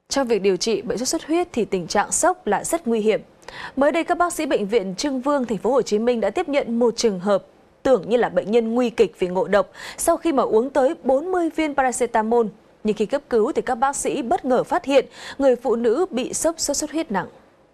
Trong việc điều trị bệnh sốt xuất huyết thì tình trạng sốc là rất nguy hiểm. Mới đây các bác sĩ bệnh viện Trưng Vương thành phố Hồ Chí Minh đã tiếp nhận một trường hợp tưởng như là bệnh nhân nguy kịch vì ngộ độc sau khi mà uống tới 40 viên paracetamol. Nhưng khi cấp cứu thì các bác sĩ bất ngờ phát hiện người phụ nữ bị sốc sốt xuất huyết nặng.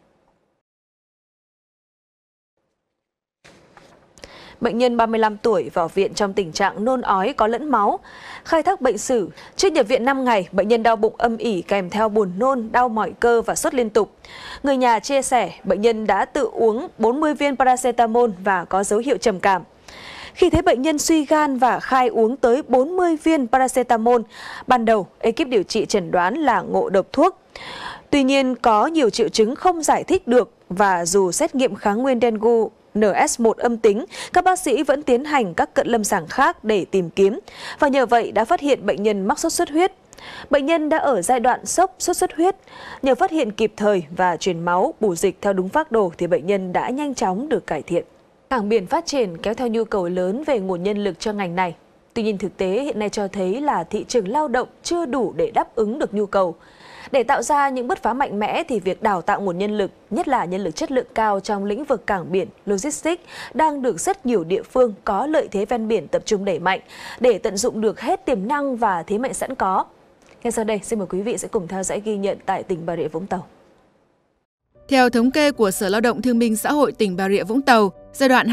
Bệnh nhân 35 tuổi vào viện trong tình trạng nôn ói có lẫn máu. Khai thác bệnh sử, trước nhập viện 5 ngày, bệnh nhân đau bụng âm ỉ kèm theo buồn nôn, đau mỏi cơ và sốt liên tục. Người nhà chia sẻ, bệnh nhân đã tự uống 40 viên paracetamol và có dấu hiệu trầm cảm. Khi thấy bệnh nhân suy gan và khai uống tới 40 viên paracetamol, ban đầu ekip điều trị chẩn đoán là ngộ độc thuốc. Tuy nhiên, có nhiều triệu chứng không giải thích được và dù xét nghiệm kháng nguyên dengue NS1 âm tính, các bác sĩ vẫn tiến hành các cận lâm sàng khác để tìm kiếm và nhờ vậy đã phát hiện bệnh nhân mắc sốt xuất huyết. Bệnh nhân đã ở giai đoạn sốc sốt xuất huyết, nhờ phát hiện kịp thời và truyền máu, bù dịch theo đúng phác đồ thì bệnh nhân đã nhanh chóng được cải thiện. Cảng biển phát triển kéo theo nhu cầu lớn về nguồn nhân lực cho ngành này. Tuy nhiên thực tế hiện nay cho thấy là thị trường lao động chưa đủ để đáp ứng được nhu cầu. Để tạo ra những bứt phá mạnh mẽ thì việc đào tạo nguồn nhân lực, nhất là nhân lực chất lượng cao trong lĩnh vực cảng biển, logistics đang được rất nhiều địa phương có lợi thế ven biển tập trung đẩy mạnh để tận dụng được hết tiềm năng và thế mạnh sẵn có. Ngay sau đây, xin mời quý vị sẽ cùng theo dõi ghi nhận tại tỉnh Bà Rịa Vũng Tàu. Theo thống kê của Sở Lao động Thương binh Xã hội tỉnh Bà Rịa Vũng Tàu, giai đoạn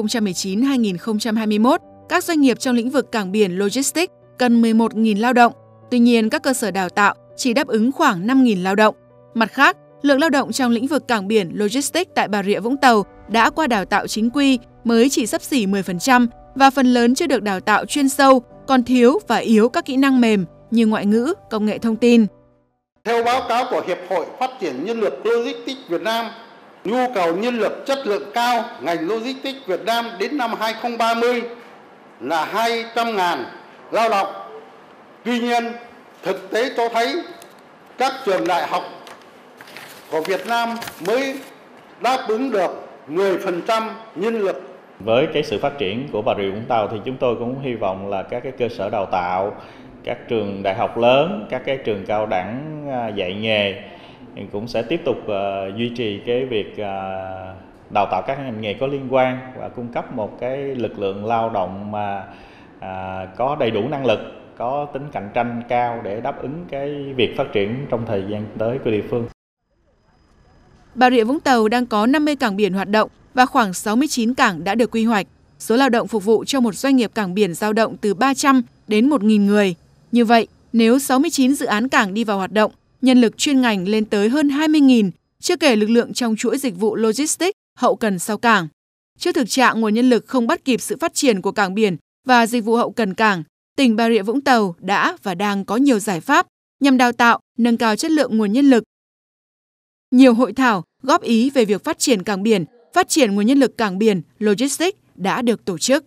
2019-2021, các doanh nghiệp trong lĩnh vực cảng biển logistics cần 11.000 lao động. Tuy nhiên, các cơ sở đào tạo chỉ đáp ứng khoảng 5.000 lao động. Mặt khác, lượng lao động trong lĩnh vực cảng biển logistics tại Bà Rịa Vũng Tàu đã qua đào tạo chính quy mới chỉ xấp xỉ 10% và phần lớn chưa được đào tạo chuyên sâu, còn thiếu và yếu các kỹ năng mềm như ngoại ngữ, công nghệ thông tin. Theo báo cáo của Hiệp hội Phát triển Nhân lực Logistics Việt Nam, nhu cầu nhân lực chất lượng cao ngành Logistics Việt Nam đến năm 2030 là 200.000 lao động. Tuy nhiên, thực tế cho thấy các trường đại học của Việt Nam mới đáp ứng được 10% nhân lực. Với cái sự phát triển của Bà Rịa Vũng Tàu thì chúng tôi cũng hy vọng là các cái cơ sở đào tạo, các trường đại học lớn, các cái trường cao đẳng dạy nghề cũng sẽ tiếp tục duy trì cái việc đào tạo các ngành nghề có liên quan và cung cấp một cái lực lượng lao động mà có đầy đủ năng lực, có tính cạnh tranh cao để đáp ứng cái việc phát triển trong thời gian tới của địa phương. Bà Rịa Vũng Tàu đang có 50 cảng biển hoạt động và khoảng 69 cảng đã được quy hoạch. Số lao động phục vụ cho một doanh nghiệp cảng biển dao động từ 300 đến 1.000 người. Như vậy, nếu 69 dự án cảng đi vào hoạt động, nhân lực chuyên ngành lên tới hơn 20.000, chưa kể lực lượng trong chuỗi dịch vụ logistics, hậu cần sau cảng. Trước thực trạng nguồn nhân lực không bắt kịp sự phát triển của cảng biển và dịch vụ hậu cần cảng, tỉnh Bà Rịa Vũng Tàu đã và đang có nhiều giải pháp nhằm đào tạo, nâng cao chất lượng nguồn nhân lực. Nhiều hội thảo góp ý về việc phát triển cảng biển, phát triển nguồn nhân lực cảng biển, logistics đã được tổ chức.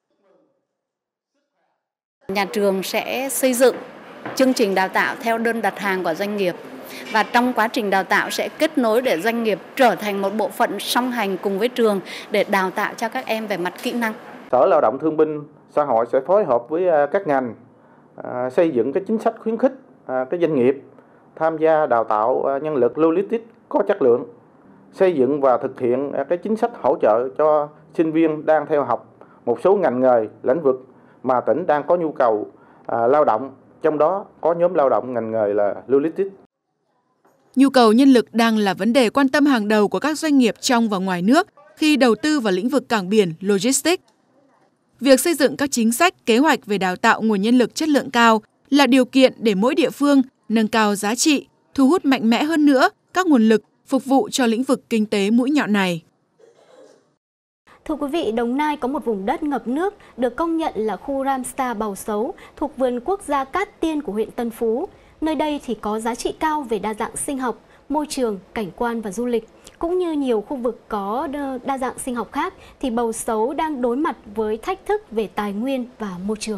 Nhà trường sẽ xây dựng chương trình đào tạo theo đơn đặt hàng của doanh nghiệp và trong quá trình đào tạo sẽ kết nối để doanh nghiệp trở thành một bộ phận song hành cùng với trường để đào tạo cho các em về mặt kỹ năng. Sở Lao động Thương binh Xã hội sẽ phối hợp với các ngành xây dựng cái chính sách khuyến khích cái doanh nghiệp tham gia đào tạo nhân lực logistics có chất lượng, xây dựng và thực hiện cái chính sách hỗ trợ cho sinh viên đang theo học một số ngành nghề, lĩnh vực mà tỉnh đang có nhu cầu lao động, trong đó có nhóm lao động ngành nghề là logistics. Nhu cầu nhân lực đang là vấn đề quan tâm hàng đầu của các doanh nghiệp trong và ngoài nước khi đầu tư vào lĩnh vực cảng biển, logistics. Việc xây dựng các chính sách, kế hoạch về đào tạo nguồn nhân lực chất lượng cao là điều kiện để mỗi địa phương nâng cao giá trị, thu hút mạnh mẽ hơn nữa các nguồn lực phục vụ cho lĩnh vực kinh tế mũi nhọn này. Thưa quý vị, Đồng Nai có một vùng đất ngập nước được công nhận là khu Ramsar Bào Sấu thuộc vườn quốc gia Cát Tiên của huyện Tân Phú. Nơi đây thì có giá trị cao về đa dạng sinh học, môi trường, cảnh quan và du lịch. Cũng như nhiều khu vực có đa dạng sinh học khác thì Bào Sấu đang đối mặt với thách thức về tài nguyên và môi trường.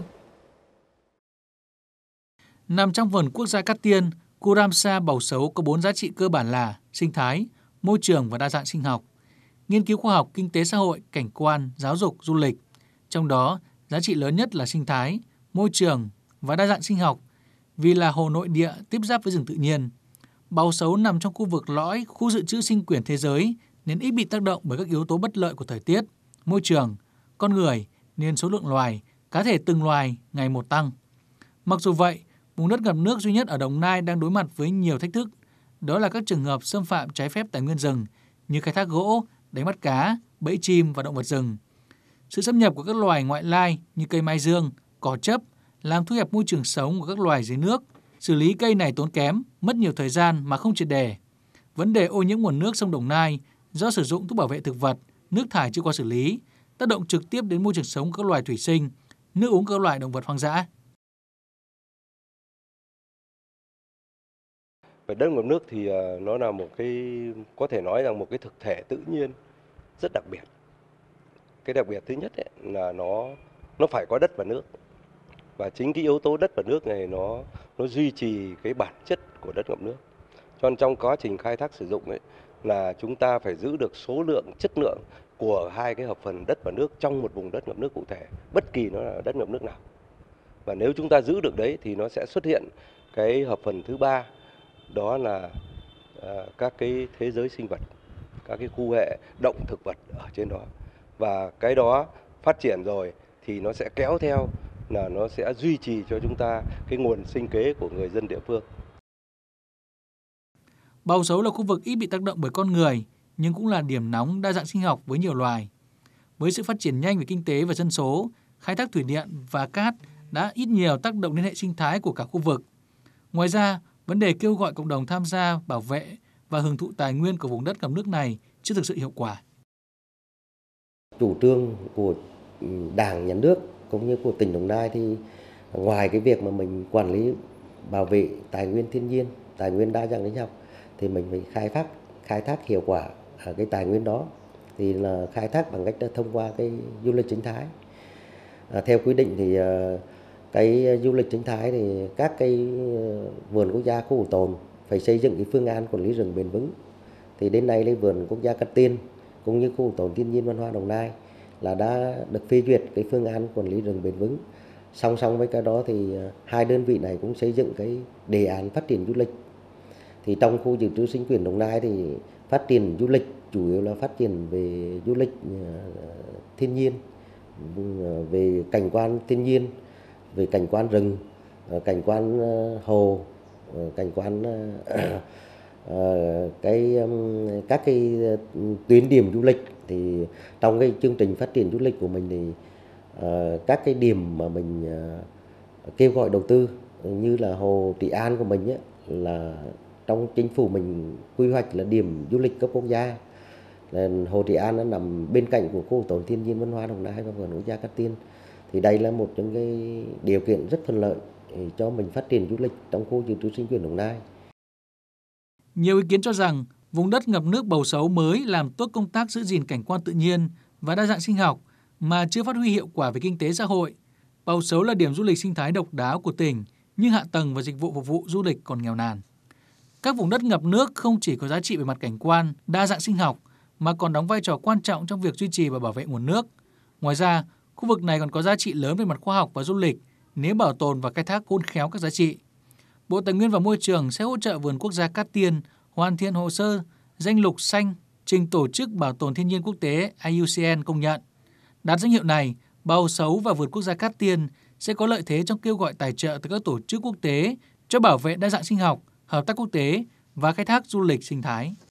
Nằm trong vườn quốc gia Cát Tiên, khu Ramsar Bào Sấu có 4 giá trị cơ bản là sinh thái, môi trường và đa dạng sinh học, nghiên cứu khoa học, kinh tế xã hội, cảnh quan, giáo dục, du lịch. Trong đó, giá trị lớn nhất là sinh thái, môi trường và đa dạng sinh học vì là hồ nội địa tiếp giáp với rừng tự nhiên. Bào Sấu nằm trong khu vực lõi khu dự trữ sinh quyển thế giới nên ít bị tác động bởi các yếu tố bất lợi của thời tiết, môi trường, con người nên số lượng loài, cá thể từng loài ngày một tăng. Mặc dù vậy, vùng đất ngập nước duy nhất ở Đồng Nai đang đối mặt với nhiều thách thức, đó là các trường hợp xâm phạm trái phép tài nguyên rừng như khai thác gỗ, đánh bắt cá, bẫy chim và động vật rừng. Sự xâm nhập của các loài ngoại lai như cây mai dương, cỏ chấp làm thu hẹp môi trường sống của các loài dưới nước. Xử lý cây này tốn kém, mất nhiều thời gian mà không triệt để. Vấn đề ô nhiễm nguồn nước sông Đồng Nai do sử dụng thuốc bảo vệ thực vật, nước thải chưa qua xử lý, tác động trực tiếp đến môi trường sống của các loài thủy sinh, nước uống các loài động vật hoang dã. Về đất ngập nước thì nó là một cái, có thể nói rằng một cái thực thể tự nhiên rất đặc biệt. Cái đặc biệt thứ nhất ấy, là nó phải có đất và nước. Và chính cái yếu tố đất và nước này nó duy trì cái bản chất của đất ngập nước. Cho nên trong quá trình khai thác sử dụng ấy, là chúng ta phải giữ được số lượng, chất lượng của hai cái hợp phần đất và nước trong một vùng đất ngập nước cụ thể, bất kỳ nó là đất ngập nước nào. Và nếu chúng ta giữ được đấy thì nó sẽ xuất hiện cái hợp phần thứ ba, đó là các cái thế giới sinh vật, các cái khu hệ động thực vật ở trên đó. Và cái đó phát triển rồi thì nó sẽ kéo theo là nó sẽ duy trì cho chúng ta cái nguồn sinh kế của người dân địa phương. Bào Sấu là khu vực ít bị tác động bởi con người, nhưng cũng là điểm nóng đa dạng sinh học với nhiều loài. Với sự phát triển nhanh về kinh tế và dân số, khai thác thủy điện và cát đã ít nhiều tác động đến hệ sinh thái của cả khu vực. Ngoài ra, vấn đề kêu gọi cộng đồng tham gia bảo vệ và hưởng thụ tài nguyên của vùng đất ngập nước này chưa thực sự hiệu quả. Chủ trương của Đảng, Nhà nước cũng như của tỉnh Đồng Nai thì ngoài cái việc mà mình quản lý bảo vệ tài nguyên thiên nhiên, tài nguyên đa dạng sinh học thì mình phải khai thác hiệu quả cái tài nguyên đó, thì là khai thác bằng cách thông qua cái du lịch sinh thái. Theo quy định thì cái du lịch sinh thái thì các cái vườn quốc gia khu bảo tồn phải xây dựng cái phương án quản lý rừng bền vững. Thì đến nay vườn quốc gia Cát Tiên cũng như khu bảo tồn thiên nhiên văn hóa Đồng Nai là đã được phê duyệt cái phương án quản lý rừng bền vững. Song song với cái đó thì hai đơn vị này cũng xây dựng cái đề án phát triển du lịch. Thì trong khu dự trữ sinh quyển Đồng Nai thì phát triển du lịch chủ yếu là phát triển về du lịch thiên nhiên, về cảnh quan thiên nhiên, về cảnh quan rừng, cảnh quan hồ, cảnh quan các cái tuyến điểm du lịch. Thì trong cái chương trình phát triển du lịch của mình thì các cái điểm mà mình kêu gọi đầu tư như là hồ Trị An của mình ấy, là trong chính phủ mình quy hoạch là điểm du lịch cấp quốc gia. Hồ Trị An nó nằm bên cạnh của khu bảo tồn thiên nhiên văn hóa Đồng Nai và vườn quốc gia Cát Tiên. Thì đây là một trong cái điều kiện rất thuận lợi cho mình phát triển du lịch trong khu dự trữ sinh quyển Đồng Nai. Nhiều ý kiến cho rằng vùng đất ngập nước Bào Sấu mới làm tốt công tác giữ gìn cảnh quan tự nhiên và đa dạng sinh học mà chưa phát huy hiệu quả về kinh tế xã hội. Bào Sấu là điểm du lịch sinh thái độc đáo của tỉnh, nhưng hạ tầng và dịch vụ phục vụ du lịch còn nghèo nàn. Các vùng đất ngập nước không chỉ có giá trị về mặt cảnh quan, đa dạng sinh học mà còn đóng vai trò quan trọng trong việc duy trì và bảo vệ nguồn nước. Ngoài ra, khu vực này còn có giá trị lớn về mặt khoa học và du lịch nếu bảo tồn và khai thác khôn khéo các giá trị. Bộ Tài nguyên và Môi trường sẽ hỗ trợ vườn quốc gia Cát Tiên hoàn thiện hồ sơ danh lục xanh trình Tổ chức Bảo tồn Thiên nhiên Quốc tế IUCN công nhận. Đạt danh hiệu này, Bào Sấu và vườn quốc gia Cát Tiên sẽ có lợi thế trong kêu gọi tài trợ từ các tổ chức quốc tế cho bảo vệ đa dạng sinh học, hợp tác quốc tế và khai thác du lịch sinh thái.